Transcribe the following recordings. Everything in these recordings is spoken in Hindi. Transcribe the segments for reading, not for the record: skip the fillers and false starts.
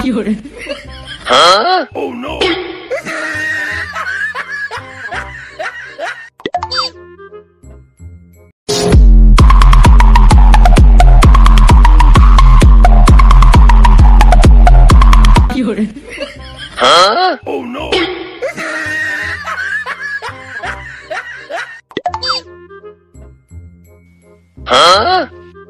Huh? Oh no! Huh? Oh no! Huh?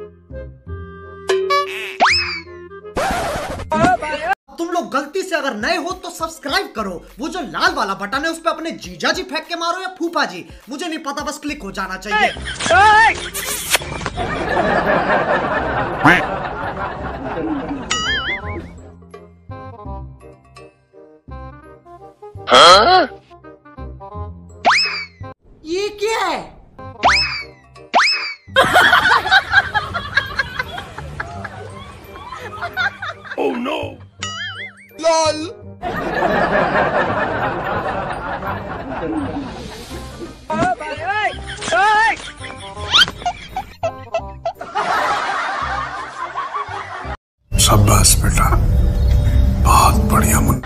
तुम लोग गलती से अगर नए हो तो सब्सक्राइब करो। वो जो लाल वाला बटन है उस पे अपने जीजा जी फेंक के मारो या फूफा जी, मुझे नहीं पता, बस क्लिक हो जाना चाहिए। Huh? ये क्या है? Oh no! LOL! शाबाश बेटा, बहुत बढ़िया मन।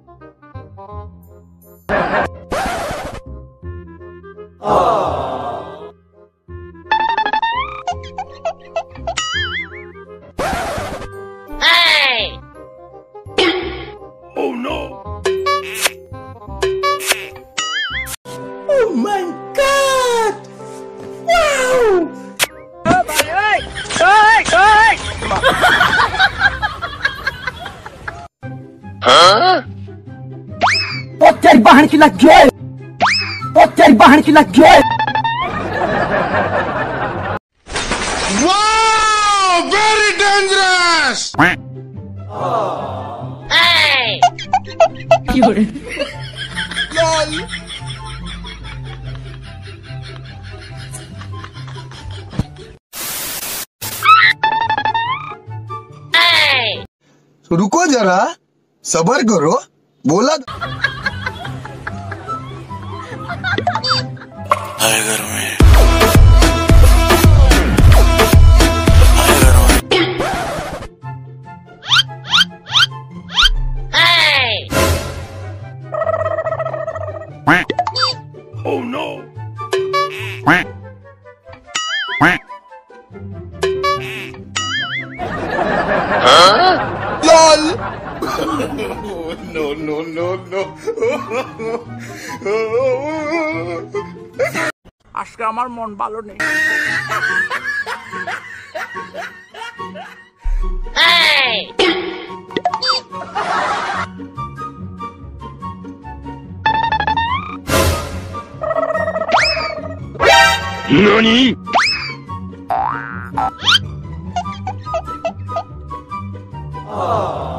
Oh no! Oh my God! Wow! Huh? वो तेरी बहन की लग गई, वो तेरी बहन की लग गई। Wow! Very dangerous! LOL! रुको जरा, सबर करो, बोला। आए घर में। Oh no! Huh? LOL! No, no, no, no. আজকে আমার মন ভালো নেই। NANI?! Oh.